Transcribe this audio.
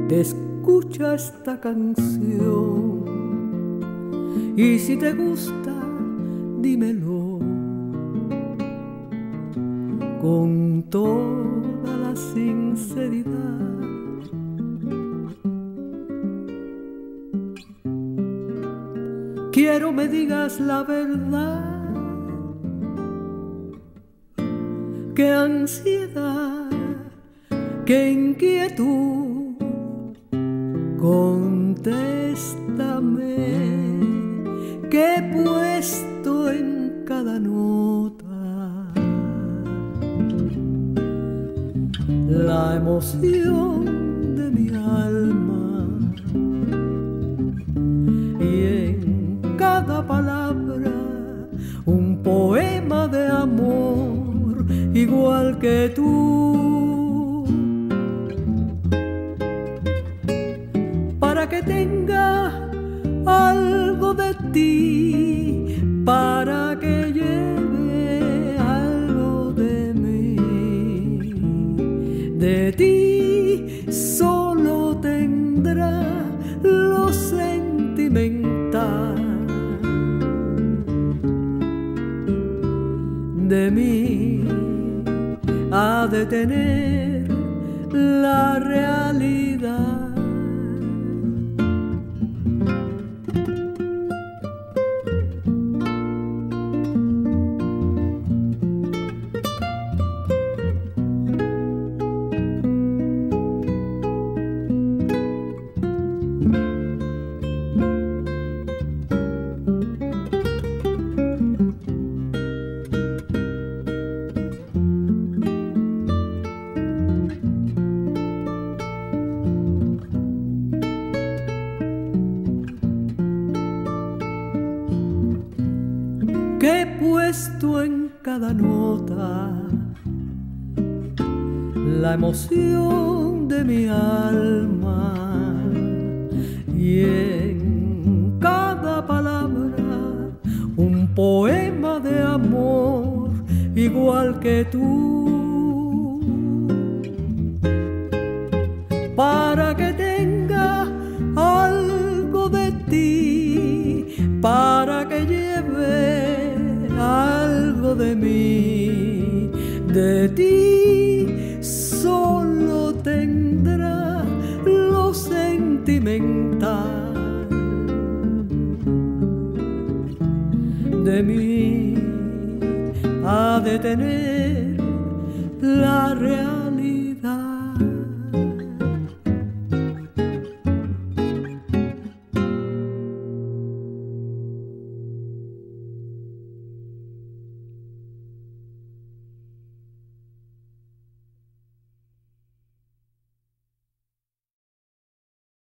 escucha esta canción y si te gusta, dímelo con toda la sinceridad. Quiero me digas la verdad, qué ansiedad, qué inquietud, contéstame, qué he puesto en cada nota. La emoción de mi alma y en cada palabra un poema de amor igual que tú, para que tenga algo de ti, para que lleve algo de mí. De ti solo tendrá lo sentimental, de mí ha de tener la realidad. Que he puesto en cada nota la emoción de mi alma y en cada palabra un poema de amor igual que tú, para que tenga algo de ti, para que lleve algo de mí. De ti solo tendrá lo sentimental, de mí ha de tener la realidad.